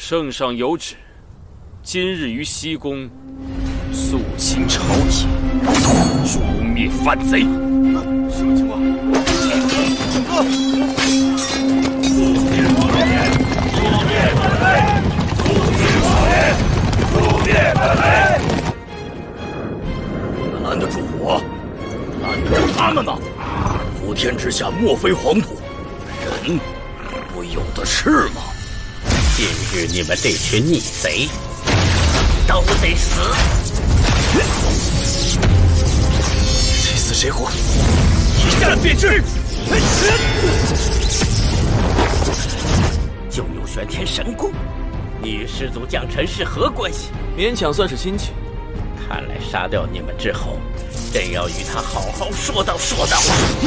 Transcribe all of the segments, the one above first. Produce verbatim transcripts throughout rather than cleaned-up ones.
圣上有旨，今日于西宫肃清朝廷，诛灭反贼。什么情况？大哥！诛灭反贼！肃清朝廷！诛灭反贼！你们拦得住我，拦得住他们吗？普天之下莫非黄土，人不有的是吗？ 今日你们这群逆贼都得死！ 谁死谁活，一战便知。 就有玄天神功，你与师祖降臣是何关系？ 勉强算是亲戚。 看来杀掉你们之后，真要与他好好说道说道。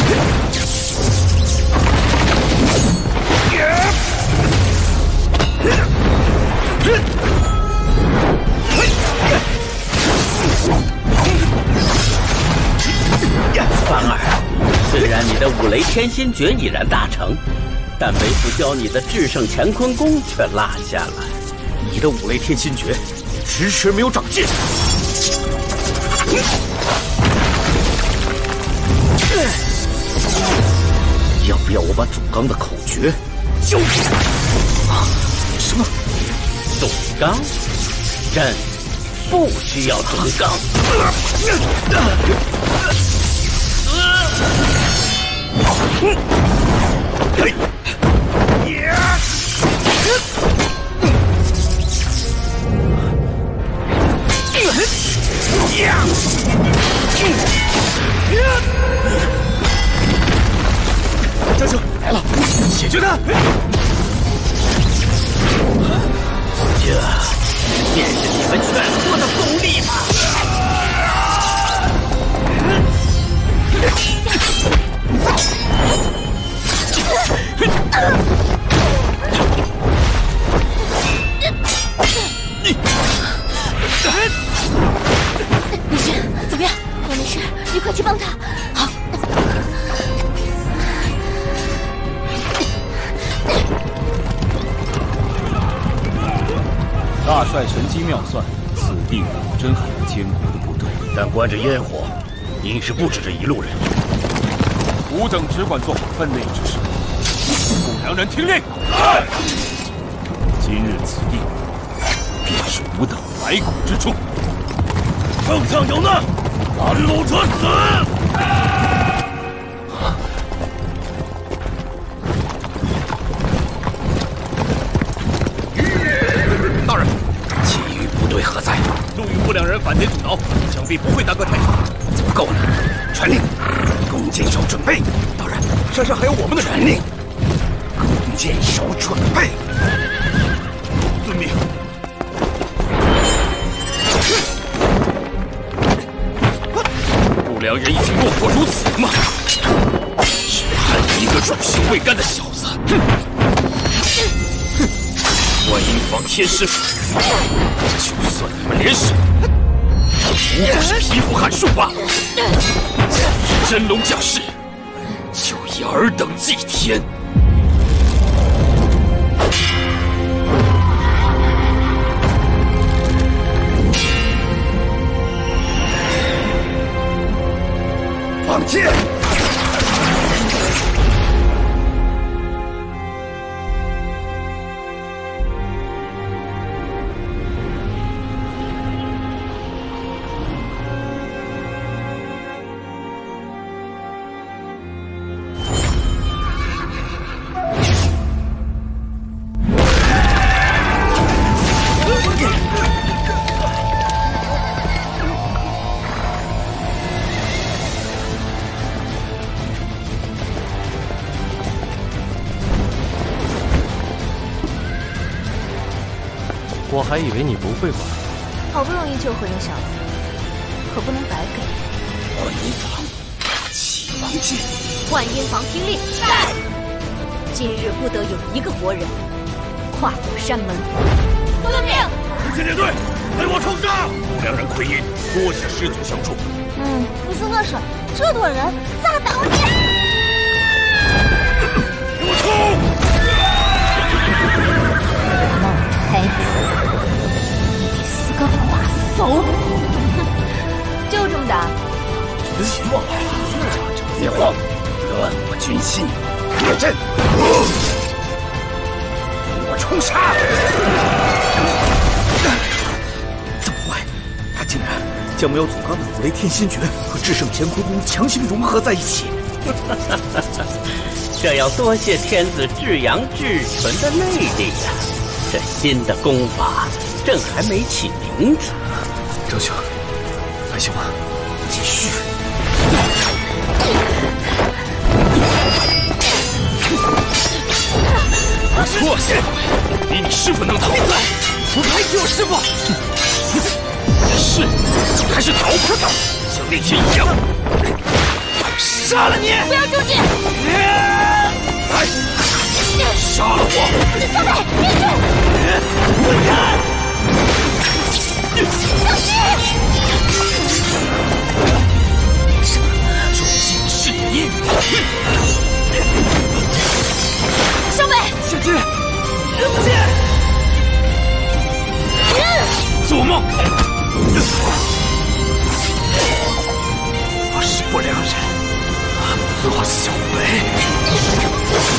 凡儿，虽然你的五雷天心诀已然大成，但为父教你的至圣乾坤功却落下了。 你的五雷天心诀迟迟没有长进。要不要我把祖纲的口诀教给你？啊？什么？ 祖纲？朕不需要祖纲。 张兄来了，解决他！ 这便是你们全部的功力吗？ 没事，怎么样？我没事，你快去帮他。好。 大帅神机妙算，此地果真还有坚固的部队， 但观着烟火，应是不止这一路人。 吾等只管做好分内之事。不良人听令！ 来！ 今日此地便是吾等埋骨之处。 圣上有难，拦路者死！大人，其余部队何在？路遇不良人反贼阻挠，想必不会耽搁太久。足够了，传令，弓箭手准备。大人，山上还有我们的传令，弓箭手准备。遵命。不良人已经落魄如此吗？只害一个入刑未干的小子！哼！哼！观音坊天师府，就算你们联手，也不过是匹夫撼树罢了。真龙降世，就以尔等祭天。放箭！ 我还以为你不会玩， 好不容易救回了小子，可不能白给。 观音坊，启王剑。 观音坊听令，在。今日不得有一个活人跨过山门。遵命。 一切列队，给我冲杀！不良人奎因，多谢师祖相助。 嗯，不是我说，这多人咋打你？ 给我冲！ 梦陪军心，列阵，与我冲杀！ 这么坏，他竟然将没有祖纲的五雷天心诀和至圣乾坤功强行融合在一起。 这要多谢天子至阳至纯的内力呀！这新的功法朕还没起名字。 周兄，还行吗？继续。 错些，比你师傅能逃。闭嘴！ 我还是我师傅。 是还是逃？像那天一样，杀了你！ 不要住进！ 来，杀了我！ 小北，别去！ 滚开！ 小心！ 终极誓言。 小北， 小金，对不起。 做梦！ 我是不良人，我小北。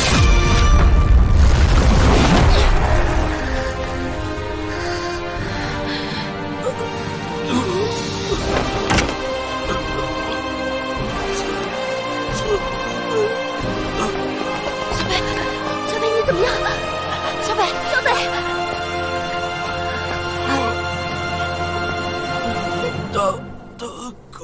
小北，小北，你怎么样？小北，小北。 大大哥，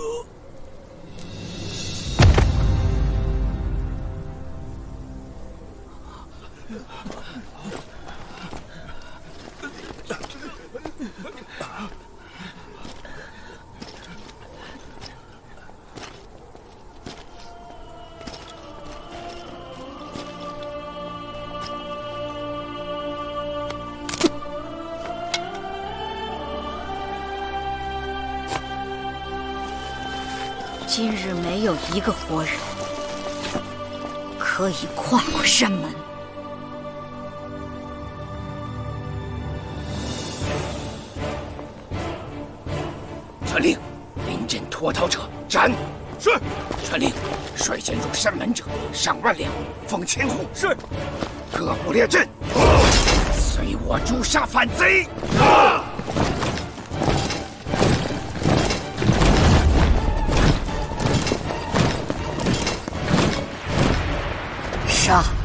今日没有一个活人可以跨过山门。 传令，临阵脱逃者斩！是。传令，率先入山门者上万两，封千户。是。各部列阵，随我诛杀反贼！啊！ 杀！